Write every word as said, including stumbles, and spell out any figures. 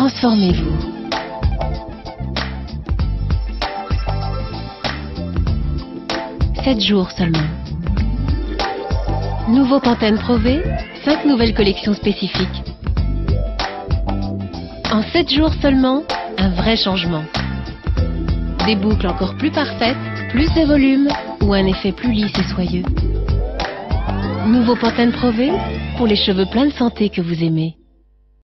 Transformez-vous. sept jours seulement. Nouveau Pantene Pro V, cinq nouvelles collections spécifiques. En sept jours seulement, un vrai changement. Des boucles encore plus parfaites, plus de volume ou un effet plus lisse et soyeux. Nouveau Pantene Pro V, pour les cheveux pleins de santé que vous aimez.